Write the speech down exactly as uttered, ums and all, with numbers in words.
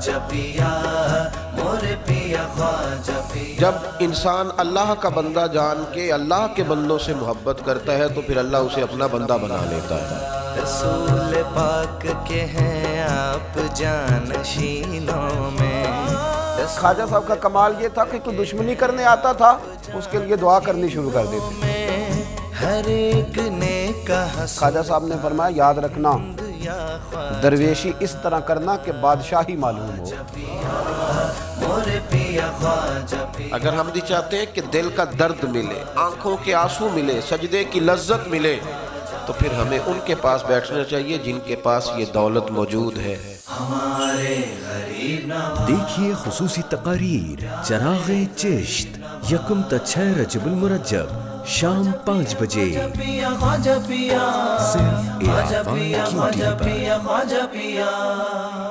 ख्वाजा पिया, मोरे पिया ख्वाजा पिया। जब इंसान अल्लाह का बंदा जान के अल्लाह के बंदों से मोहब्बत करता है तो फिर अल्लाह उसे अपना बंदा बना लेता है। रसूल पाक के हैं आप जानशीनों में। ख्वाजा साहब का कमाल ये था कि कोई दुश्मनी करने आता था उसके लिए दुआ करनी शुरू कर देते। हर एक ने कहा, ख्वाजा साहब ने फरमाया याद रखना दरवेशी इस तरह करना कि बादशाही मालूम हो। अगर हम भी चाहते हैं कि दिल का दर्द मिले, आंखों के आंसू मिले, सजदे की लज्जत मिले, तो फिर हमें उनके पास बैठना चाहिए जिनके पास ये दौलत मौजूद है। देखिए खुसूसी तकारीर चराग़े चिश्त यकुम त छह रजबुल मुरज्जब शाम पाँच बजे सिर्फ ए आवाज़ की टीवी पर।